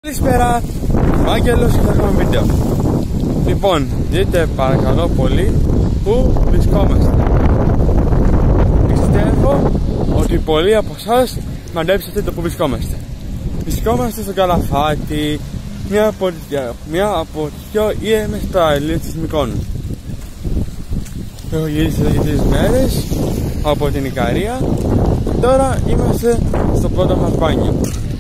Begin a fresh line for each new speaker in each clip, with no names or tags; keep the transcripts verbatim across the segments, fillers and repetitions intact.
Καλησπέρα, ο Άγγελος και θα έχουμε βίντεο. Λοιπόν, δείτε παρακαλώ πολύ που βρισκόμαστε. Πιστεύω ότι πολλοί από εσάς μαντέψατε το που βρισκόμαστε. Βρισκόμαστε στο Καλαφάτι, μια από, μια από τις πιο ήρεμες παραλίες της Μυκόνου. Έχω γυρίσει εδώ για τρεις μέρες από την Ικαρία και τώρα είμαστε στο πρώτο μας μπάνιο.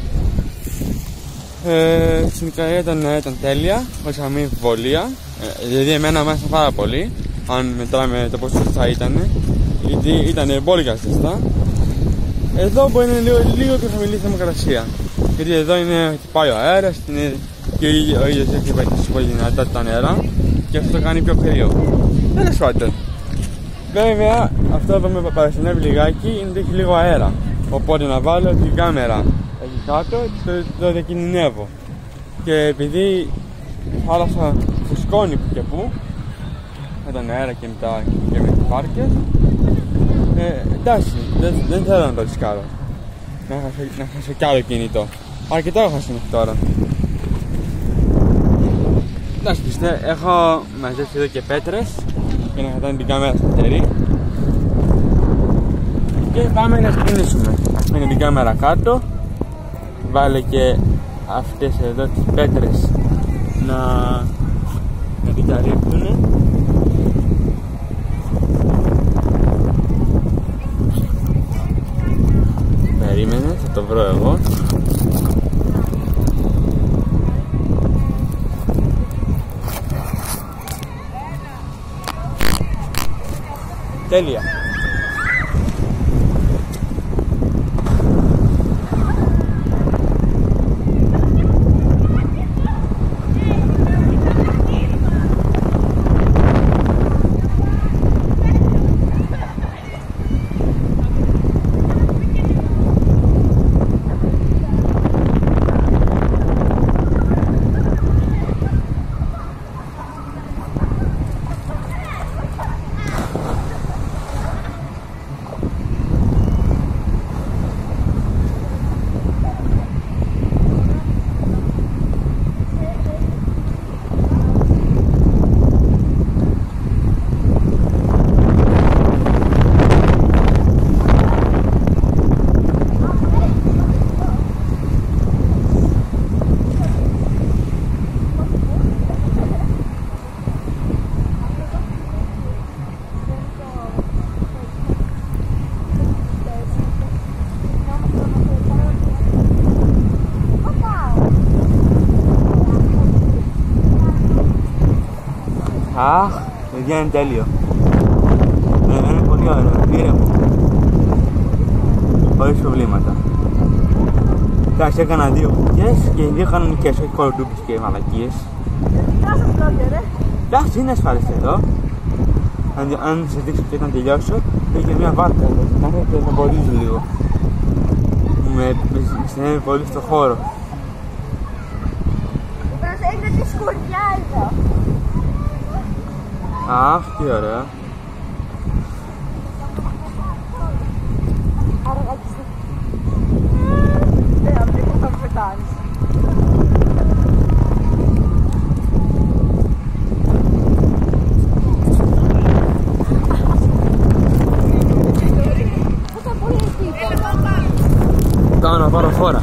Ε, στην Ικαρία ήταν, ήταν τέλεια, χωρίς καμία αμφιβολία. Ε, δηλαδή εμένα μου άρεσε πάρα πολύ, αν μετράμε το πόσο θα ήταν, γιατί ήταν μπόλικα ζεστά. Εδώ μπορεί να είναι λίγο, λίγο πιο χαμηλή θερμοκρασία, γιατί εδώ είναι, πάει ο αέρας είναι, και ο ήλιος έχει βαρύσει πολύ δυνατά τα νερά και αυτό το κάνει πιο κρύο. Τέλος πάντων. Βέβαια αυτό που με παρασυνεύει λιγάκι είναι ότι έχει λίγο αέρα, οπότε να βάλω την κάμερα εκεί κάτω και το, το διακινδυνεύω. Και επειδή η θάλασσα φουσκώνει που και που με τον αέρα και με, τα, και με τις βάρκες, ε, εντάξει, δεν, δεν θέλω να το ρισκάρω να χάσω, να χάσω κι άλλο κινητό. Αρκετά έχω χάσει μέχρι τώρα. Εντάξει, πιστεύω, έχω μαζέψει εδώ και πέτρες για να κρατάνε την κάμερα σταθερή. Και πάμε να ξεκινήσουμε. Αφήνω την κάμερα κάτω, βάλε και αυτές εδώ τις πέτρες να, να την καλύπτουνε. Περίμενε, θα το βρω εγώ. Τέλεια. Αχ, παιδιά είναι τέλειο. Ε, είναι πολύ ωραίο, ήρεμο. Χωρίς προβλήματα. Εντάξει, έκανα δύο κουκιές και οι δύο κανονικές, όχι κολοτούμπες και μαλακίες. Εντάξει, είναι ασφαλές εδώ. Αν, αν σας δείξω και όταν τελειώσω, έχει και μια βάρκα εδώ. Κάνετε να εμποδίζει λίγο. Με συνέβη πολύ στο χώρο.
Έχετε τη σκουριά εδώ.
Αχ, τι ωραία.
Αργάκισε. Ε, αυτή που θα μου πετάνεις. Πόσα πολύ εκεί.
Κάνω να πάρω φόρα.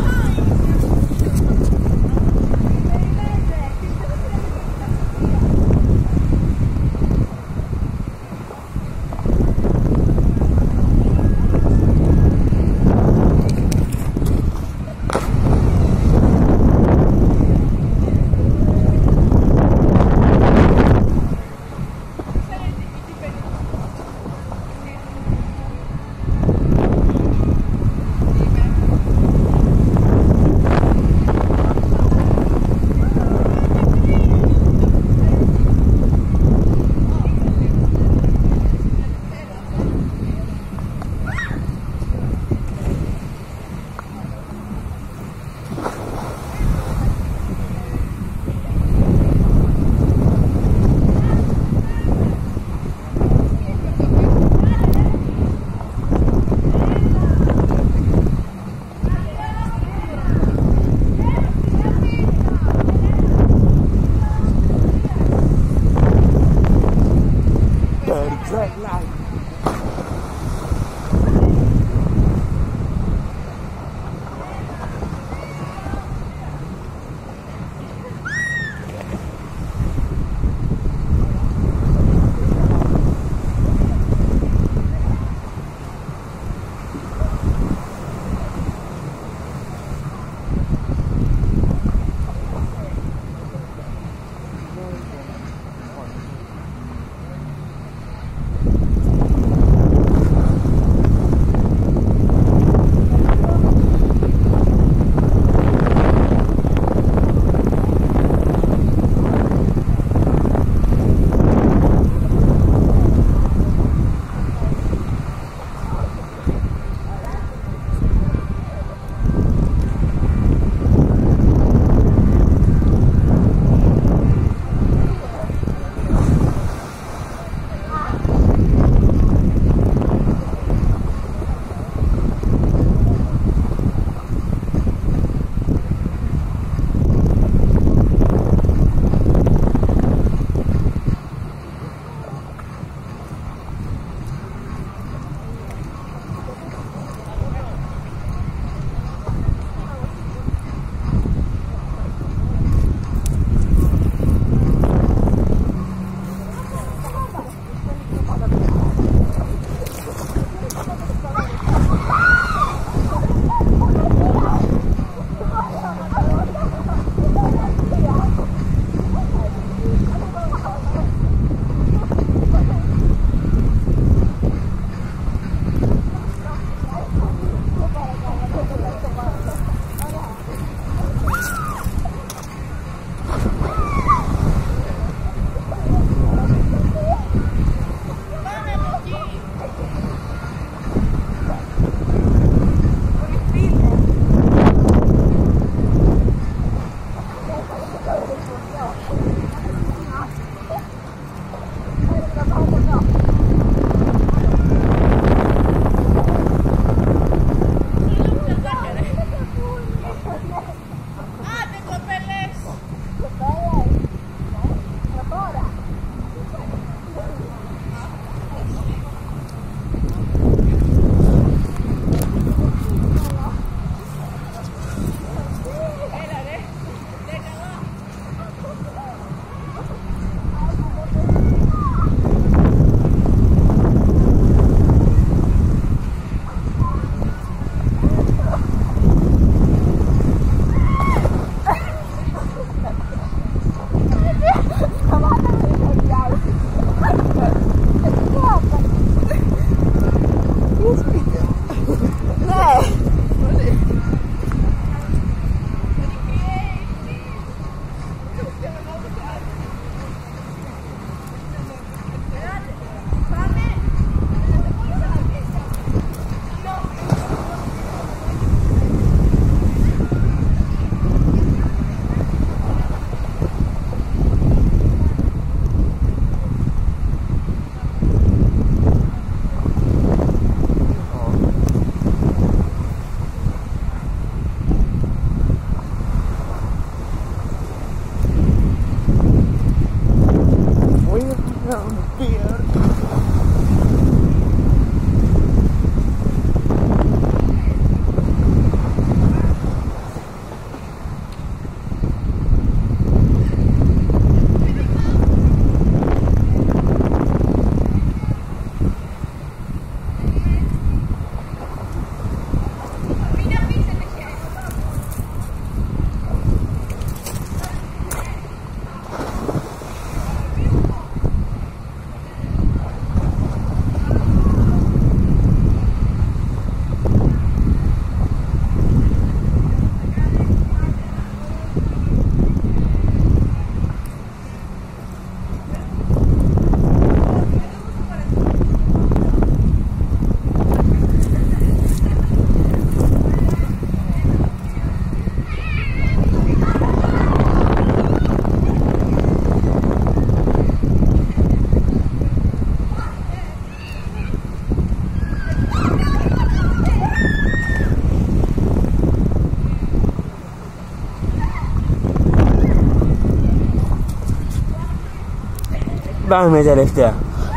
πάμε τελευταία.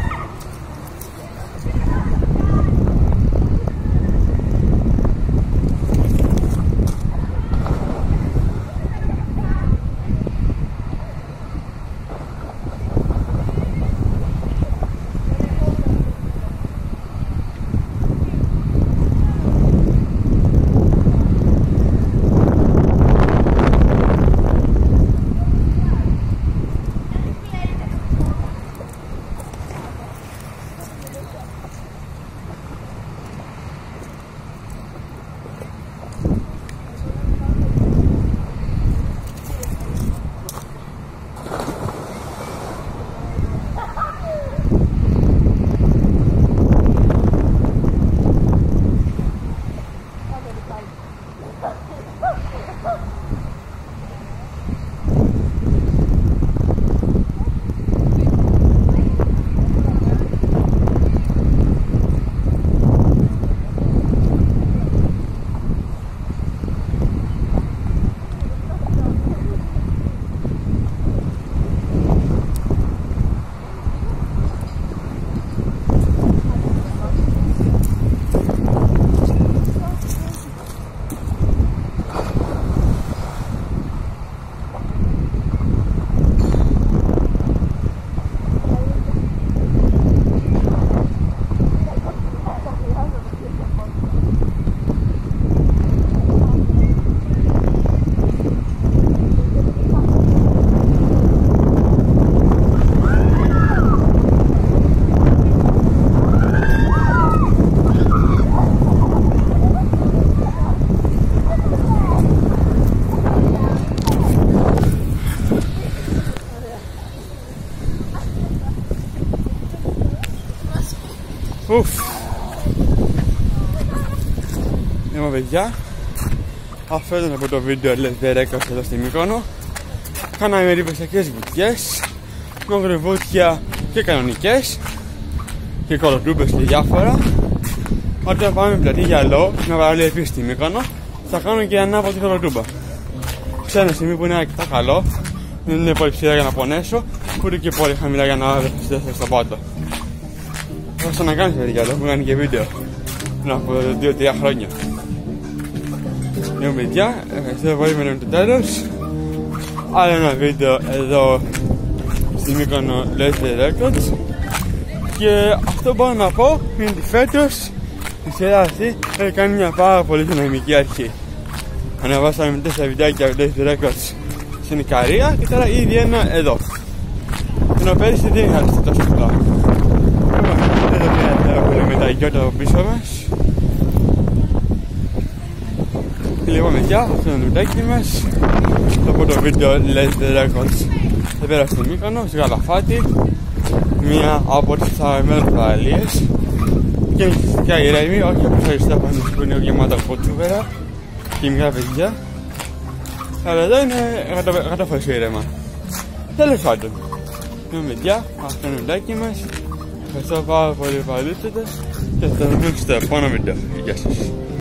Ουφ. Λοιπόν παιδιά, αυτό ήταν από το βίντεο Let's The Records εδώ στη Μύκονο. Κάναμε εντυπωσιακές βουτιές, μαυροβούτια και κανονικές και κολοτούμπες και διάφορα. Όταν πάμε πλατή γυαλό, μια παραλία επίσης στη Μύκονο, θα κάνουμε και ανάποδη κολοτούμπα. Σε ένα σημείο που είναι αρκετά καλό, δεν είναι πολύ ψηλά για να πονέσω, ούτε και πολύ χαμηλά για να δεσμευτώ στο πάτο. Θα ξανακάνεις πλατή γυαλό, που κάνει και βίντεο πριν από δύο τρία χρόνια. Λοιπόν παιδιά, ευχαριστώ πολύ με το τέλος. Άλλο ένα βίντεο εδώ στη Μύκονο Let's The Records. Και αυτό μπορώ να πω είναι ότι φέτος η σειρά αυτή έχει κάνει μια πάρα πολύ δυναμική αρχή. Ανεβάσαμε με τέσσερα βιντεάκια Let's The Records στην Ικαρία και τώρα ήδη ένα εδώ. Ενώ πέρυσι δεν είχατε τόσο πολλά. Εδώ πέρα με τα γιώτα από πίσω μας. Και λοιπόν παιδιά, αυτό είναι το βιντεάκι μας. Από το βίντεο Let's The Records εδώ πέρα στη Μύκονο, στη Γαλαφάτη, μία από τις αγαπημένες παραλίες και νησιστικά ηρέμη, όχι όπως αριστά πάνω που είναι γεμάτα από τσούβερα και μικρά παιδιά, αλλά εδώ είναι εκατό φορές ήρεμα. Τέλος πάντων, λοιπόν παιδιά, αυτό είναι το βιντεάκι μας. Ευχαριστώ πάρα πολύ που παρακολουθήσατε και θα τα δούμε στο επόμενο βίντεο. Γεια σας.